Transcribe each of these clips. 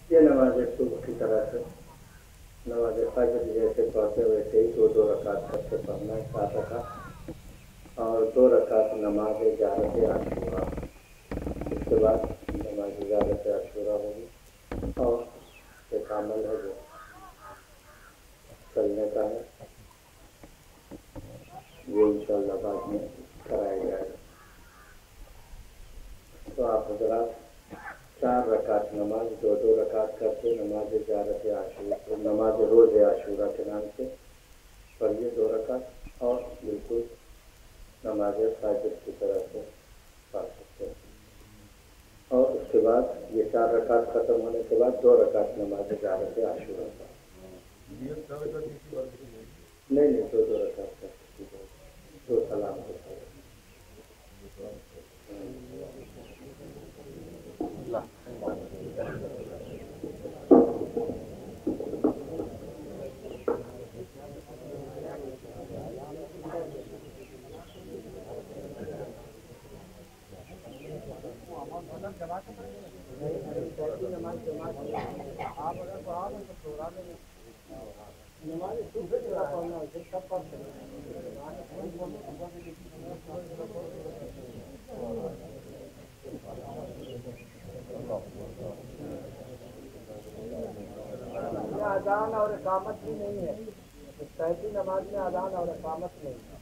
یہ نماز صبح کی طرح سے نماز فجر جیسے پڑھتے ویسے ہی دو دو رکعت کر کے پڑھنا ہے، 7 رکعت، اور 2 رکعت نماز زیارت عاشورہ، اس کے بعد نماز زیارت عاشورہ ہوگی، اور ایک عمل ہے جو چلنے کا ہے، یہ انشاءاللہ بعد میں کرایا جائے گا۔ تو آپ حضرات 4 رکعت نماز 2 رکعت کر کے نماز زیارت عاشورہ، نماز روز عاشورہ کے نام سے پڑھیے 2 رکعت، اور بالکل نماز فجر کی طرح سے پڑھ سکتے ہیں، اور اس کے بعد یہ 4 رکعت ختم ہونے کے بعد 2 رکعت نماز زیارت عاشورہ پڑھ۔ نہیں 2 رکعت کر سکتے، 2 سلام کے ساتھ۔ اذان اور اقامت بھی نہیں ہے، تہجد نماز میں اذان اور اقامت نہیں ہے۔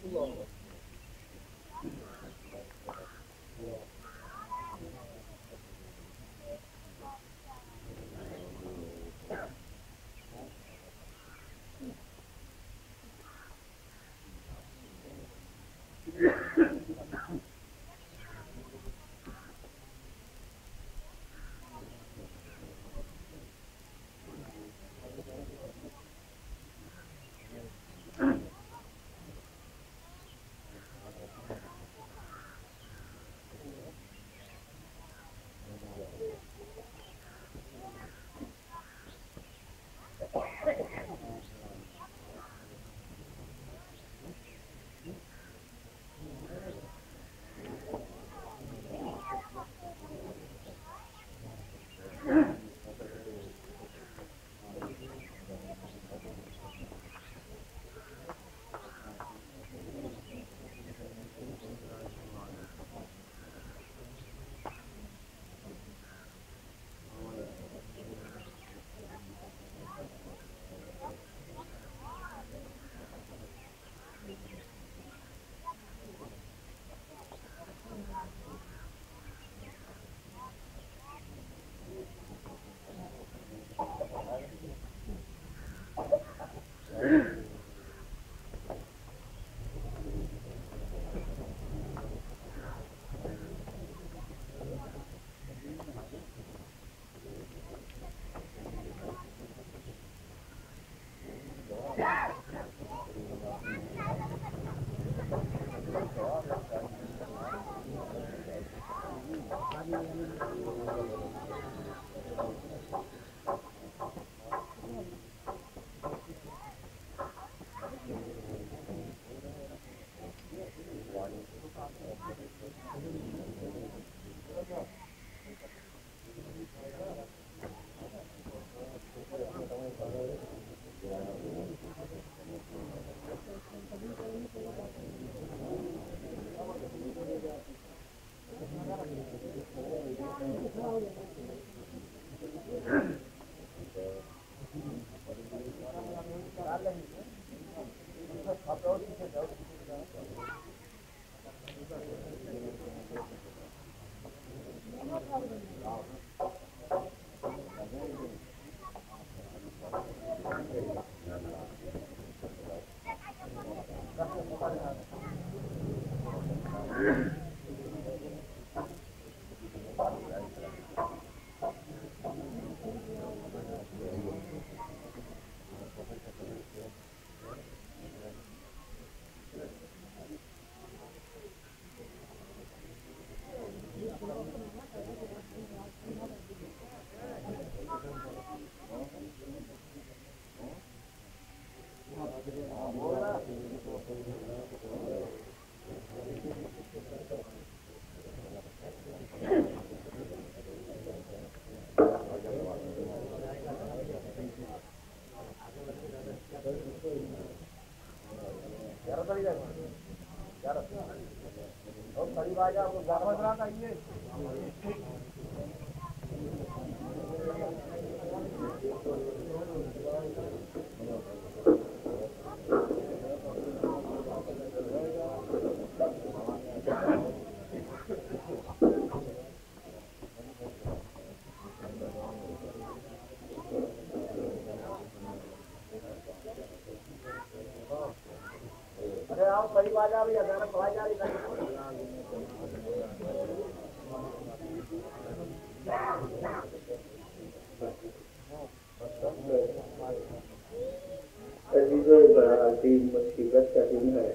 عزیزوں، بڑا عظیم مصیبت کا دن ہے۔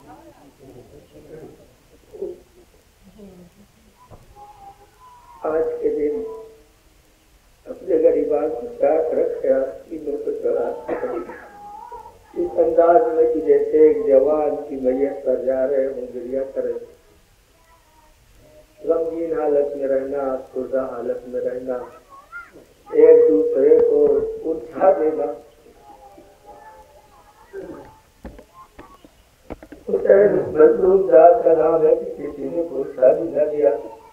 آج کے دن اپنے غریبان کو ساتھ رکھے، تینوں کو چڑھا اس انداز میں کہ جیسے ایک جوان کی میت پر جا رہے ہوں، گریا کرے، غمگین حالت میں رہنا، افسردہ حالت میں رہنا، ایک دوسرے کو اٹھا دینا۔ حسین مظلوم ذات کا نام ہے کہ کسی نے پوچھا بھی نہ دیا۔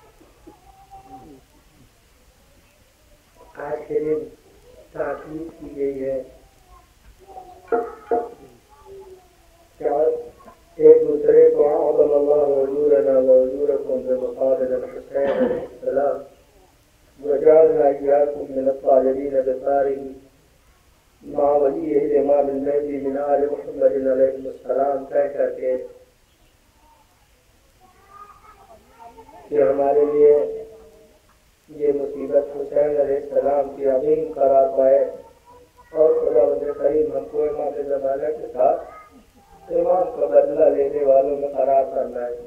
آج کے دن تاکید کی گئی ہے کہ एक दूसरे को अअज़म अल्लाहु उजूरना व उजूरकुम बिमक़ाबिल हुसैन अलैहिस्सलाम वजअलना इय्याकुम मिनत तालिबीन बितारिही मा वलिय्यिल इमाम अल-महदी मिन आलि मुहम्मद अलैहिस्सलाम कह करके कि हमारे लिए ये मुसीबत हुसैन अलैहिस्सलाम की अमीन करार पाए और खुदावंद करीम हमको इमाम ज़माना के साथ इमाम का बदला लेने वालों में करार करना है।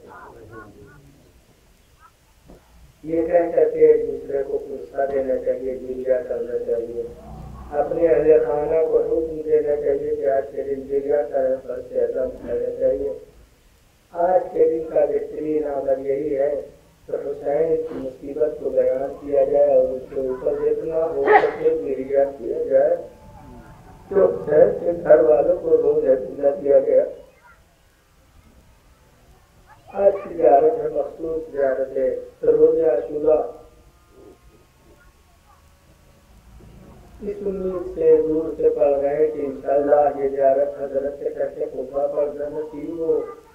ये कह करके एक दूसरे को पुरस्कार देना चाहिए, जिरिया करना चाहिए, अपने अहले खाना को हुक्म देना चाहिए कि आज के दिन जिरिया करें, पर से अज़म करना चाहिए। आज के दिन का बेहतरीन अमल यही है तो हुसैन की मुसीबत को बयान किया जाए और उसके ऊपर जितना हो सके जिरिया किया जाए। तो हुसैन के घर वालों को रोज़ जिंदा किया गया। आज की ज़ियारत है, मखसूस ज़ियारत है, तो रोज़ आशूरा। इस उम्मीद से दूर से पढ़ रहे हैं कि इंशाअल्लाह ये ज़ियारत हज़रत के कहते खुदा पर नसीब हो।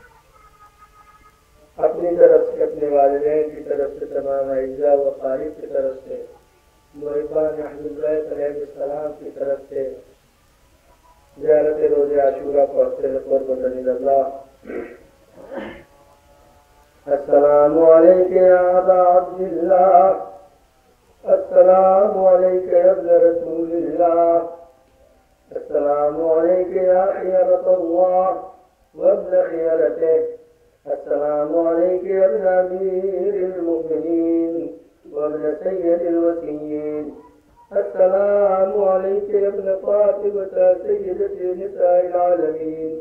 अपनी तरफ से, अपने वालिदैन की तरफ से, तमाम अज़ा व क़ारिब की तरफ से, मुहिब्बान अहले बैत अलैहिस्सलाम की तरफ से ज़ियारत रोज़ आशूरा पढ़ते हैं। क़ुर्बतन इल्लल्लाह। अस्सलामु अलैका या अबा अब्दिल्लाह, अस्सलामु अलैका या इब्न रसूलिल्लाह, अस्सलामु अलैका या खियरतल्लाह व इब्न खियरतिह, अस्सलामु अलैका या इब्न अमीरिल मुमिनीन व इब्न सय्यदिल वसीय्यीन, अस्सलामु अलैका या इब्न फातिमता सय्यदति निसाइल आलमीन,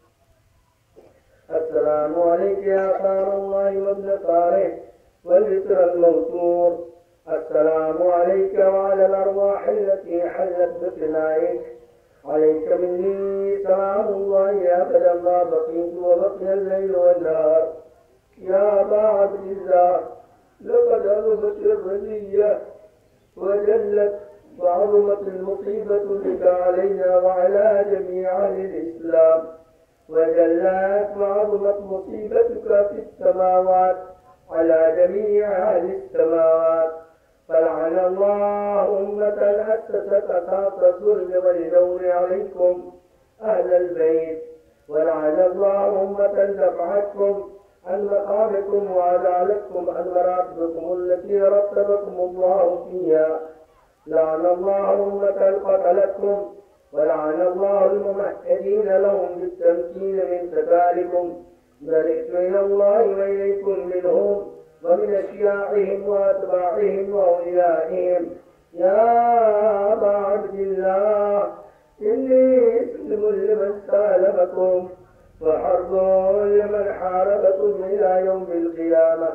अस्सलामु अलैका या क़ारअल्लाहि व इब्न क़ारिह वल वित्र अल मौसूर, अस्सलामु अलैका व अलल अरवाह अल्लती हल्लत बिफ़िनाइक, अलैका मिन्नी सलामुल्लाहि अबदा मा बक़ीतु व बक़िया अल-लैल वन-नहार, या अबा अब्दिल्लाह लक़द अज़मत ar-रज़िय्या व जल्लत व अज़मत al-मुसीबतु बिका अलैना व अला जमीइ अहलिल इस्लाम वजल्लत वअज़मत मुसीबतुका फिस्समावात अला जमीइ अहलिस समावात फलअन अल्लाहु उम्मतन अस्ससत असास ज़ुल्म वल-जौर अलैकुम अहलल बैत वलअन अल्लाहु उम्मतन दफ़अतकुम अन मक़ामिकुम वअज़ालतकुम अन मराक़िबिकुम अल्लती रत्तबकुम अल्लाहु फ़ीहा लअन अल्लाहु उम्मतन क़तलतकुम ولعن الله الممهدين لهم بالتمكين من قتالكم برئت إلى الله وإليكم منهم ومن أشياعهم وأتباعهم وأوليائهم يا أبا عبد الله إني مسلم لمن سالمكم وحرب لمن حاربكم إلى يوم القيامة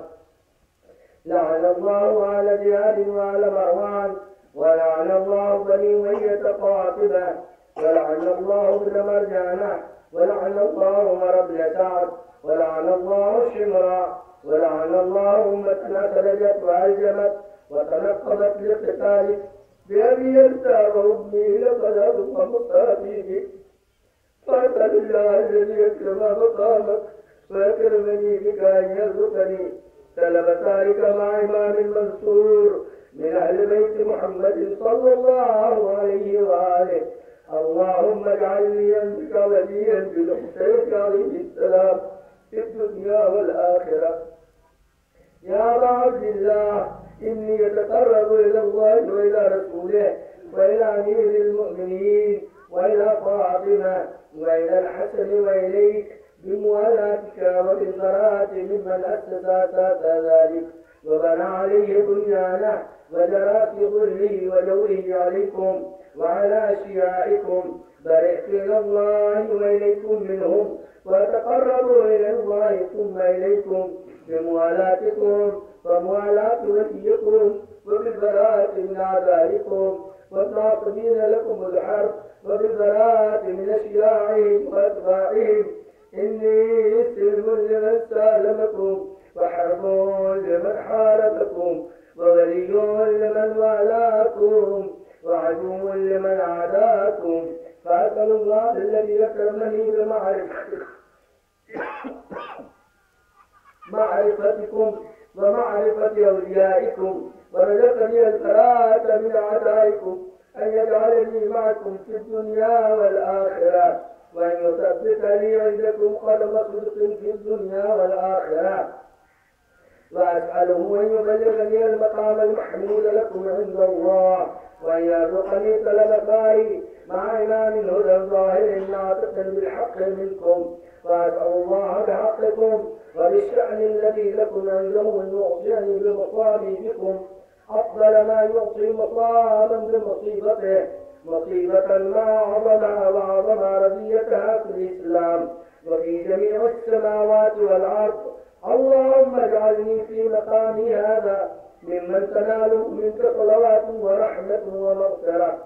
لعن الله آل زياد وآل مروان ولعن الله بني أمية قاطبة ولعن الله ابن مرجانة ولعن الله عمر بن سعد ولعن الله شمرا ولعن الله أمتنا خرجت وألجمت وتنقبت لقتالك بأبي أنت وأمي لقد أضم مصابي بك فأسأل الله الذي يكرم مقامك ويكرمني بك أن يرزقني سلب سالك مع إمام منصور من أهل بيت محمد صلى الله عليه وآله اللهم اجعلني بك وليا بالحسين عليه السلام في الدنيا والآخرة يا أبا عبد الله إني أتقرب إلى الله وإلى رسوله وإلى أمير المؤمنين وإلى فاطمة وإلى الحسن وإليك بموالاتك وبالبراءة ممن أسس أساس ذلك وبنى عليه بنيانه وجرى في ظله وجوره عليكم وعلى أشيائكم برئت إلى الله وإليكم منهم وتقربوا إلى الله ثم إليكم بموالاتكم وموالاة وليكم وبالبراءة من أعدائكم والناصبين لكم الحرب وبالبراءة من أشياعهم وأتباعهم إني سلم لمن سالمكم وحرب لمن حاربكم وولي لمن والاكم وعدو لمن عاداكم فأسأل الله الذي أكرمني بمعرفته معرفتكم ومعرفة أوليائكم، ورزقني البراءة من أعدائكم، أن يجعلني معكم في الدنيا والآخرة، وأن يثبت لي عندكم قدم صدق في الدنيا والآخرة، وأسأله أن يبلغني المقام المحمود لكم عند الله، وأن يرزقني طلب خيري مع إمام هدى ظاهر ناطق بالحق منكم، وأسأل الله بحقكم وبالشأن الذي لكم عنده أن يعطيني بمصابيحكم أفضل ما يعطي مصابا بمصيبته، مصيبة ما أعظمها وأعظم رزيتها في الإسلام وفي جميع السماوات والأرض. اللهم اجعلني في مقامي هذا ممن تنال منك صلوات ورحمة ومغفرة.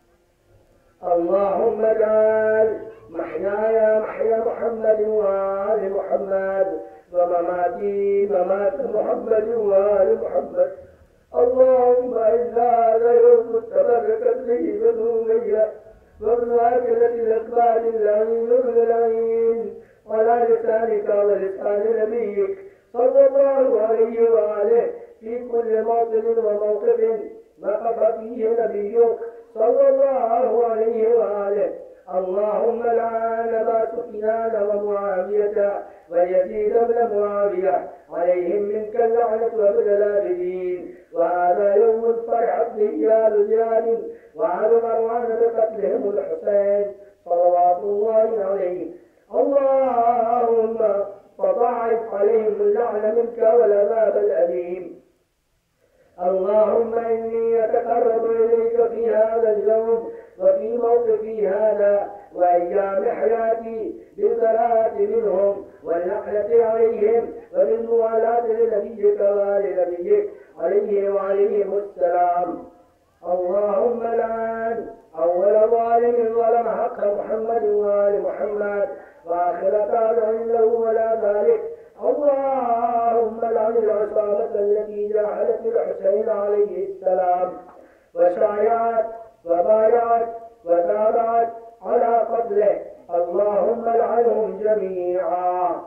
اللهم اجعل محياي محيا محمد وآل محمد، ومماتي ممات محمد وآل محمد. اللهم إنا هذا يوم تبركت به بنو أمية وابن أكلة الأكباد اللعين ابن العين على لسانك ولسان نبيك صلى الله عليه وآله في كل موطن وموقف وقف فيه نبيك صلى الله عليه وآله. اللهم لعن أبا سفيان ومعاوية ويزيد بن معاوية عليهم منك اللعنة وابن الآبدين. وهذا يوم فرحت به آل زياد وآل مروان بقتلهم الحسين صلوات الله عليه. اللهم فضاعف عليهم اللعن منك والعذاب الأليم. اللهم إني أتقرب إليك في هذا اليوم وفي موقفي هذا وأيام حياتي بالبراءة منهم واللعنة عليهم وبالموالاة لنبيك وآل نبيك عليه وعليهم السلام. اللهم لعن أول ظالم ظلم حق محمد وآل محمد وآخر تابع له ولا ذلك. اللهم لعن العصابة التي جاهدت الحسين عليه السلام وشايعت وبايعت وتابعت على قتله. اللهم لعنهم جميعا.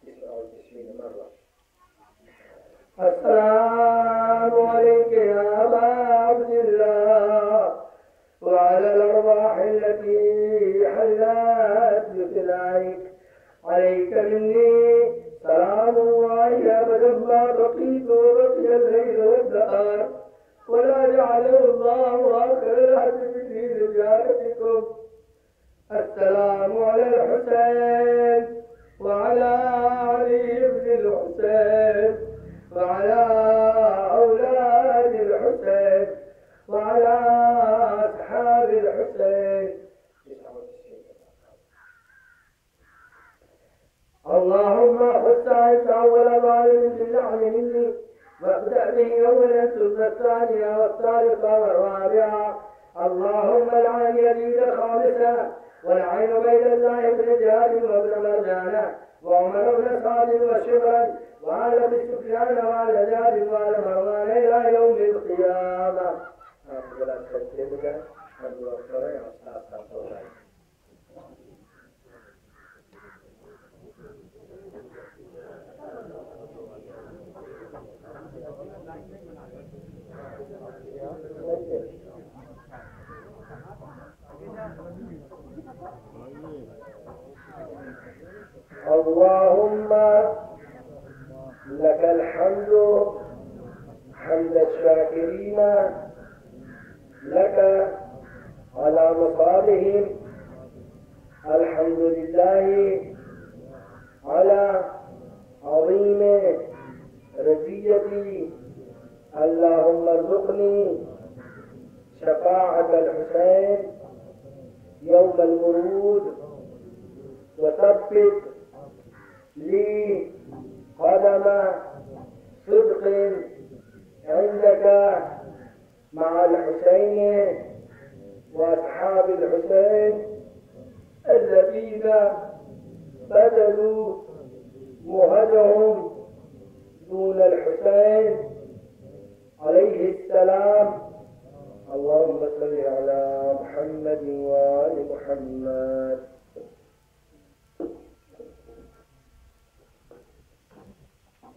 السلام عليك يا أبا عبد الله وعلى الأرواح التي حلت بفدائك. عليك مني سلام الله أبدا ما بقيت وبقي الليل والنهار، ولا جعله الله آخر العهد في رجالتكم. السلام على الحسين وعلى علي بن الحسين وعلى أولاد الحسين وعلى أصحاب الحسين. اللهم خص عنك أول ظالم باللعن مني وابدأ به أولا ثم الثانية والثالثة والرابعة. اللهم لعن يزيد خامسا والعين بين الله بن جهاد وابن مرجان وعمر بن سعد وشبرا وعلى ابي سفيان وعلى جهاد وعلى مروان إلى يوم القيامة. اللهم لك الحمد حمد الشاكرين لك على مصابهم. الحمد لله على عظيم رزيتي. اللهم ارزقني شفاعة الحسين يوم الورود وثبت لي قدم صدق عندك مع الحسين وأصحاب الحسين الذين بذلوا مهجهم دون الحسين عليه السلام. اللهم صل على محمد وآل محمد.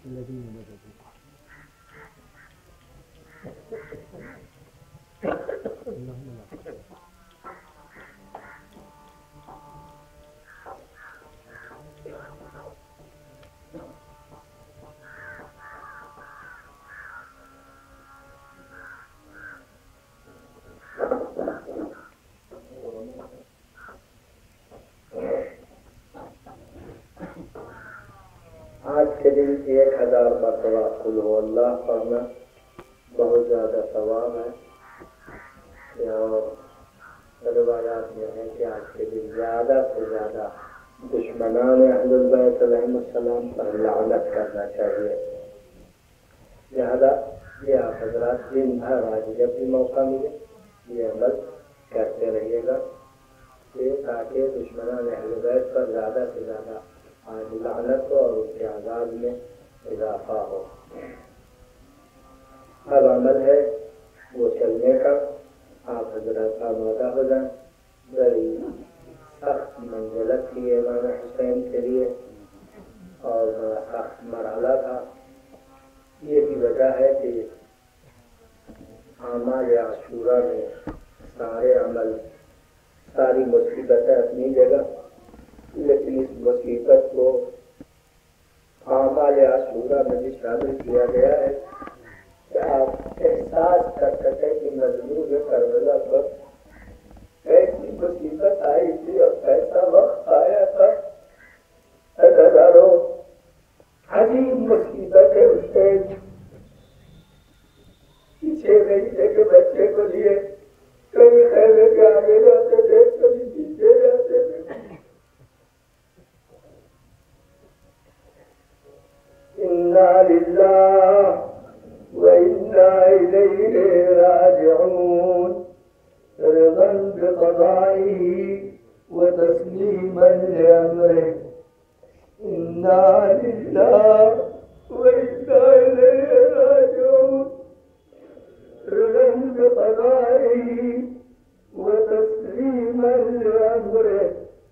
آج کے دن 1000 مرتبہ قل هو اللہ پڑھنا بہت زیادہ ثواب ہے، اور روایات یہ ہے کہ آج کے دن زیادہ سے زیادہ دشمنان اہل البیت علیہم السلام پر لعنت کرنا چاہیے۔ لہذا یہ آپ حضرات دن بھر آج جب بھی موقع ملے یہ عمل کرتے رہیے گا تاکہ دشمنان اہل بیت پر زیادہ سے زیادہ آج لعنت ہو اور اس کے عذاب میں اضافہ ہو۔ اب عمل ہے وہ چلنے کا، آپ حضرات آمادہ ہو جائیں۔ بڑی سخت منزلت تھی امام حسین کے لیے اور بڑا سخت مرحلہ تھا۔ یہ بھی وجہ ہے کہ اعمال عاشورہ میں سارے عمل ساری مصیبتیں اپنی جگہ، لیکن اس مصیبت کو اعمال عاشورہ میں بھی شامل کیا گیا ہے کہ آپ احساس کر سکیں کہ مظلوم کربلا پر ایسی مصیبت آئی تھی اور ایسا وقت آیا تھا، ہزاروں عجیب مصیبتیں اس سے پیچھے مہینے کے بچے کو لیے کبھی خیمے کے آگے جاتے تھے، کبھی پیچھے جاتے تھے۔ انا للہ وانا الیہ راجعون رضا بقضائه وتسليما لأمره انا للہ وانا الیہ راجعون رضا بقضائه وتسليما لأمره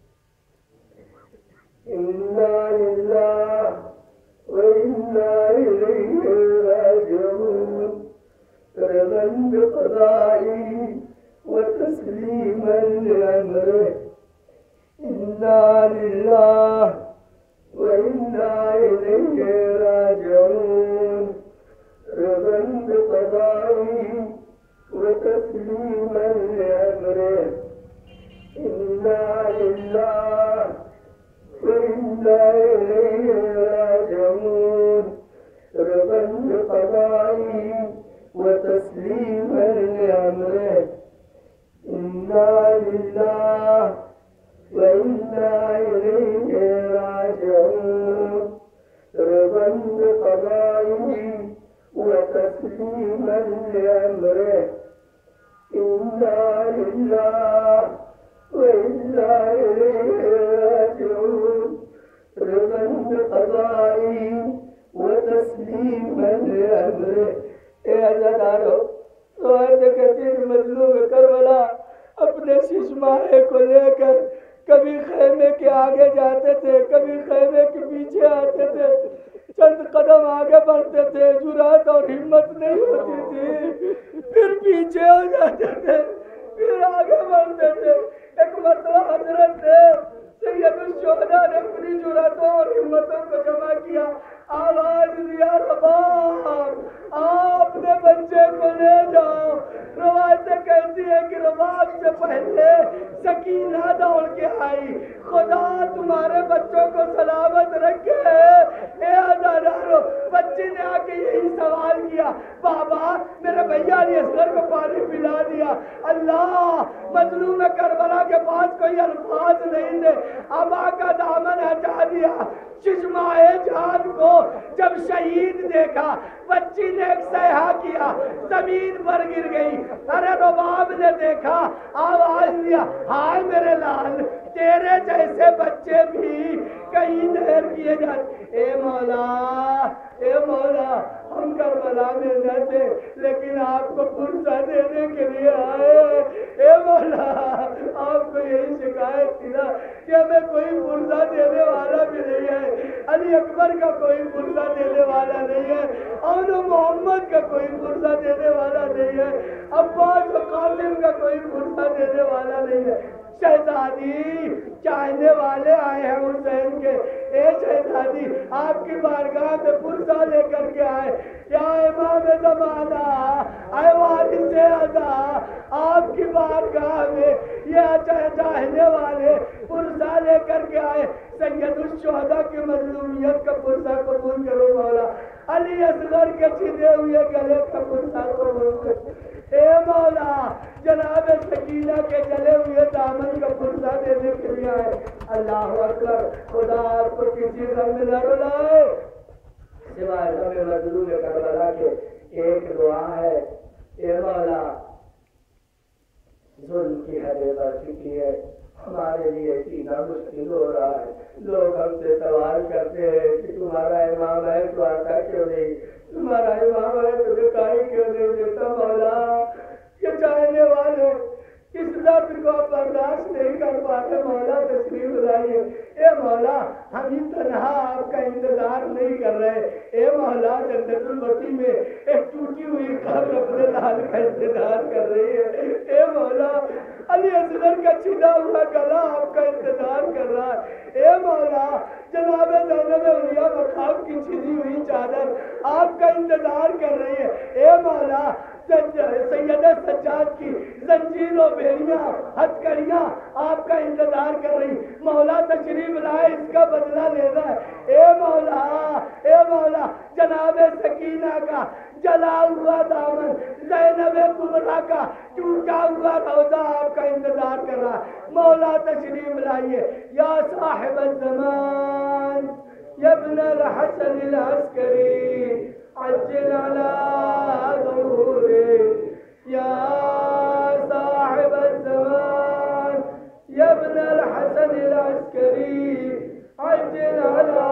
انا للہ وإنا إليه راجعون رضا بقضائه وتسليما لأمره إنا لله وإنا إليه راجعون رضا بقضائه وتسليما لأمره إنا لله وإنا إليه راجعون رضا بقضائه وتسليما لأمره إنا لله وإنا إليه راجعون رضا بقضائه وتسليما لأمره إنا لله وإنا إليه راجعون رضا بقضائه وتسليما لأمره۔ اے عزادارو، روایت کثیر مظلوم کربلا اپنے ششماہے کو لے کر کبھی خیمے کے آگے جاتے تھے، کبھی خیمے کے پیچھے آتے تھے، چند قدم آگے بڑھتے تھے، جرأت اور ہمت نہیں ہوتی تھی، پھر پیچھے ہو جاتے تھے، پھر آگے بڑھتے تھے۔ ایک مرتبہ حضرت سید الشہداء نے اپنی جرأتوں اور ہمتوں کو جمع کیا، آواز دیا رباب آپ نے بچے کو لے جاؤ۔ روایتیں کہتی ہے کہ رباب سے پہلے سکینہ دوڑ کے آئی، خدا تمہارے بچوں کو سلامت رکھے۔ اے عزادارو، بچے نے آ کے یہی سوال کیا، بابا میرے بھیا نے اصغر کو پانی پلا دیا، اللہ مظلوم کربلا کے پاس کوئی الفاظ نہیں تھے، ابا کا دامن ہٹا دیا۔ چشمائے جان کو جب شہید دیکھا، بچی نے ایک صیحہ کیا، زمین پر گر گئی۔ ارے رباب نے دیکھا، آواز دیا، ہائے میرے لال، تیرے جیسے بچے بھی کہیں دیر کیے جاتے۔ اے مولا، اے مولا، ہم کربلا میں نہ تھے لیکن آپ کو پرسہ دینے کے لیے آئے۔ اے مولا، آپ کو یہی شکایت تھی نا کہ ہمیں کوئی پرسہ دینے والا بھی نہیں ہے۔ علی اکبر کا کوئی پرزہ دینے والا نہیں ہے، امن و محمد کا کوئی پرزہ دینے والا نہیں ہے، عباس و قاسم کا کوئی پرزہ دینے والا نہیں ہے۔ شہزادی چاہنے والے آئے ہیں حسین کے، اے شہزادی آپ کی بارگاہ میں پرزہ لے کر کے آئے، یا امام زمانہ، اے وارث عزا، آپ کی بارگاہ میں یہ چاہنے والے پرزہ لے کر کے آئے، سید الشہداء کی مظلومیت کا پرزہ قبول کرو مولا، علی اصغر کے چھنے ہوئے گلے کا پرزہ قبول کرو، اے مولا جناب سکینہ کے جلے ہوئے دامن کا پرزہ دینے کے لیے آئے۔ اللہ اکبر، خدا آپ کو کسی غم میں نہ رلائے سوائے غم مظلوم کربلا کے۔ ایک دعا ہے، اے مولا ظلم کی حدیں بڑھ چکی ہے، ہمارے لیے سینا مشکل ہو رہا ہے، لوگ ہم سے سوال کرتے ہیں کہ تمہارا امام ہے تو آتا کیوں نہیں، تمہارا امام ہے تو دکھائی کیوں نہیں دیتا۔ مولا یہ چاہنے والے اس درد کو برداشت نہیں کر پاتے، مولا تشریف لائیے۔ اے مولا ہم ہی تنہا آپ کا انتظار نہیں کر رہے، اے مولا جنت البقیع میں ایک ٹوٹی ہوئی قبر اپنے لال کا انتظار کر رہی ہے، اے مولا علی اصغر کا چھنا ہوا گلا آپ کا انتظار کر رہا ہے، اے مولا جناب زینب اولیاء مقام کی چھنی ہوئی چادر آپ کا انتظار کر رہی ہے، اے مولا سید سجاد کی زنجیر و بیڑیاں ہتھکڑیاں آپ کا انتظار کر رہی، مولا تشریف لائے، اس کا بدلہ لینا ہے، اے مولا جناب سکینہ کا جلا ہوا دامن، زینب کبریٰ کا ٹوٹا ہوا روضہ آپ کا انتظار کر رہا ہے، مولا تشریف لائیے۔ یا صاحب الزمان یا ابن الحسن العسکری عجل على ظهوره يا صاحب الزمان يا ابن الحسن العسكري عجل على